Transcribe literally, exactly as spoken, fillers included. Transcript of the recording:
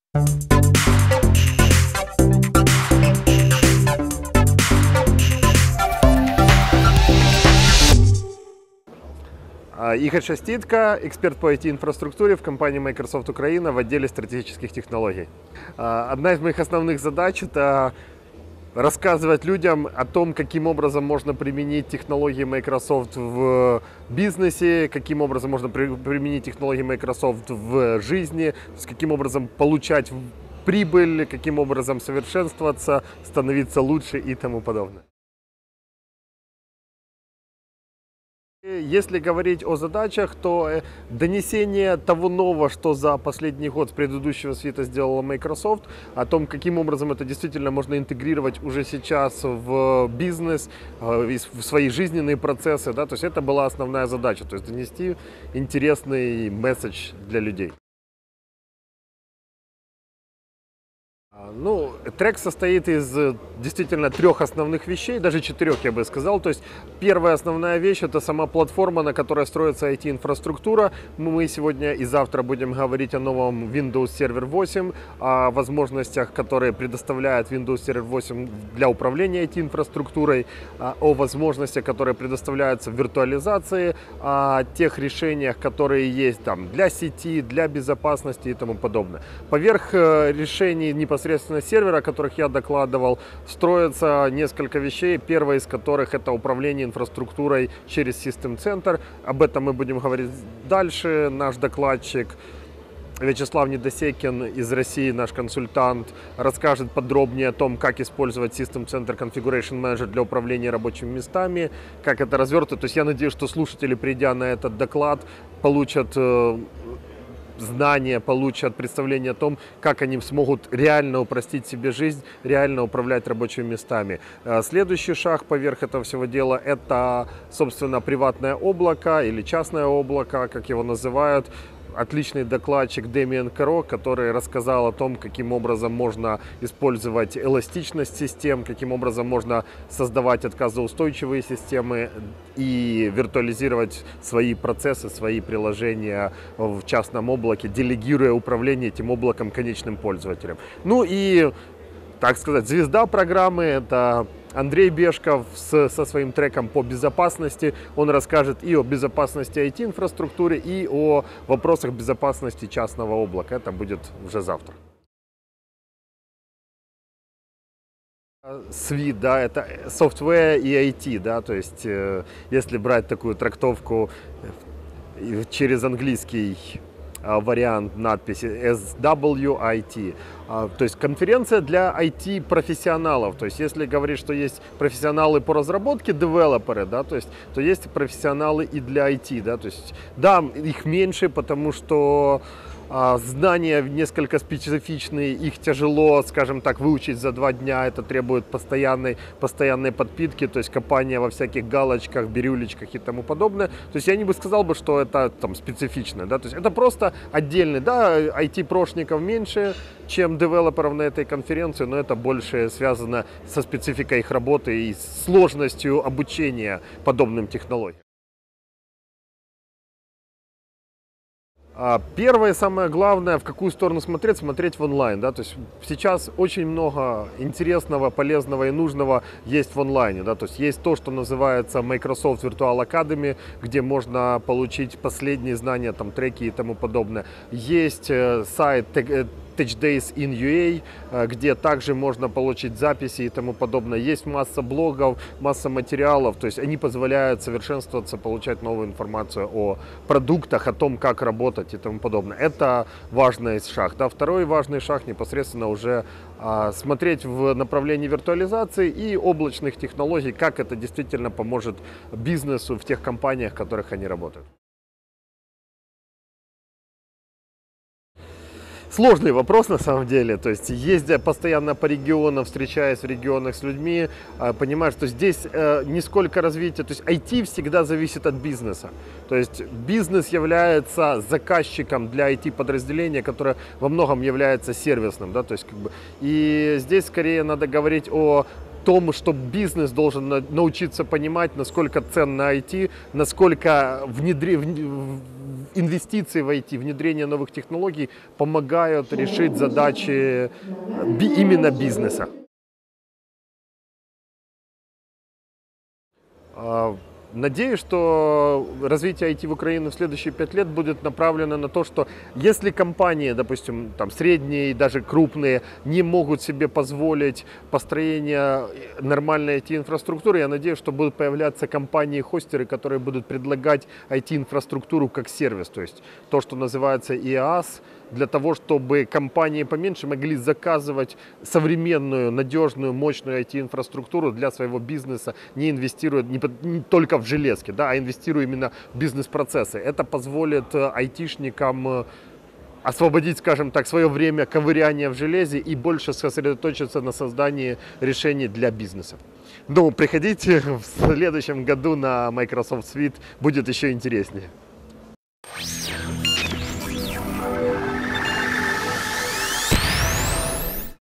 Игорь Шаститко, эксперт по ай ти-инфраструктуре в компании Microsoft Украина в отделе стратегических технологий. Одна из моих основных задач – это рассказывать людям о том, каким образом можно применить технологии Microsoft в бизнесе, каким образом можно применить технологии Microsoft в жизни, с каким образом получать прибыль, каким образом совершенствоваться, становиться лучше и тому подобное. Если говорить о задачах, то донесение того нового, что за последний год с предыдущего света сделала Microsoft, о том, каким образом это действительно можно интегрировать уже сейчас в бизнес, в свои жизненные процессы, да, то есть это была основная задача, то есть донести интересный месседж для людей. Ну, трек состоит из действительно трех основных вещей, даже четырех, я бы сказал. То есть первая основная вещь – это сама платформа, на которой строится ай ти-инфраструктура. Мы сегодня и завтра будем говорить о новом Windows Server восемь, о возможностях, которые предоставляет Windows Server восемь для управления ай ти-инфраструктурой, о возможностях, которые предоставляются в виртуализации, о тех решениях, которые есть там для сети, для безопасности и тому подобное. Поверх решений непосредственно сервера, о которых я докладывал, строится несколько вещей, первая из которых это управление инфраструктурой через System Center. Об этом мы будем говорить дальше. Наш докладчик Вячеслав Недосекин из России, наш консультант, расскажет подробнее о том, как использовать System Center Configuration Manager для управления рабочими местами, как это развертывать. То есть я надеюсь, что слушатели, придя на этот доклад, получат знания, получат представление о том, как они смогут реально упростить себе жизнь, реально управлять рабочими местами. Следующий шаг поверх этого всего дела – это, собственно, приватное облако или частное облако, как его называют. Отличный докладчик Дэмиан Каро, который рассказал о том, каким образом можно использовать эластичность систем, каким образом можно создавать отказоустойчивые системы и виртуализировать свои процессы, свои приложения в частном облаке, делегируя управление этим облаком конечным пользователям. Ну и, так сказать, звезда программы – это Андрей Бешков с, со своим треком по безопасности. Он расскажет и о безопасности ай ти-инфраструктуры, и о вопросах безопасности частного облака. Это будет уже завтра. Свит, да, это software и ай ти, да, то есть э, если брать такую трактовку через английский вариант надписи эс дабл ю ай ти. То есть конференция для ай ти-профессионалов. То есть если говорить, что есть профессионалы по разработке, девелоперы, да, то есть, то есть профессионалы и для ай ти. Да, то есть, да, их меньше, потому что знания несколько специфичные, их тяжело, скажем так, выучить за два дня, это требует постоянной, постоянной подпитки, то есть копания во всяких галочках, бирюлечках и тому подобное. То есть я не бы сказал бы, что это там специфично, да, то есть это просто отдельный, да, ай ти-прошников меньше, чем девелоперов на этой конференции, но это больше связано со спецификой их работы и сложностью обучения подобным технологиям. Первое, самое главное, в какую сторону смотреть, смотреть в онлайн. Да? То есть сейчас очень много интересного, полезного и нужного есть в онлайне. Да? То есть есть то, что называется Microsoft Virtual Academy, где можно получить последние знания, там, треки и тому подобное. Есть сайт Tech Days in ю эй, где также можно получить записи и тому подобное. Есть масса блогов, масса материалов, то есть они позволяют совершенствоваться, получать новую информацию о продуктах, о том, как работать и тому подобное. Это важный шаг. Да? Второй важный шаг непосредственно уже а, смотреть в направлении виртуализации и облачных технологий, как это действительно поможет бизнесу в тех компаниях, в которых они работают. Сложный вопрос на самом деле, то есть ездя постоянно по регионам, встречаясь в регионах с людьми, понимаешь, что здесь не сколько развития, то есть ай ти всегда зависит от бизнеса, то есть бизнес является заказчиком для ай ти-подразделения, которое во многом является сервисным, да, то есть как бы, и здесь скорее надо говорить о том, что бизнес должен научиться понимать, насколько ценно ай ти, насколько внедри, инвестиции в ай ти, внедрение новых технологий помогают решить задачи би- именно бизнеса. А, Надеюсь, что развитие ай ти в Украине в следующие пять лет будет направлено на то, что если компании, допустим, там, средние и даже крупные, не могут себе позволить построение нормальной ай ти-инфраструктуры, я надеюсь, что будут появляться компании-хостеры, которые будут предлагать ай ти-инфраструктуру как сервис, то есть то, что называется и ай эй эс, для того, чтобы компании поменьше могли заказывать современную, надежную, мощную ай ти-инфраструктуру для своего бизнеса, не инвестируя не, не только в железки, да, а инвестируя именно в бизнес-процессы. Это позволит айтишникам освободить, скажем так, свое время ковыряния в железе и больше сосредоточиться на создании решений для бизнеса. Ну, приходите в следующем году на Microsoft Suite, будет еще интереснее.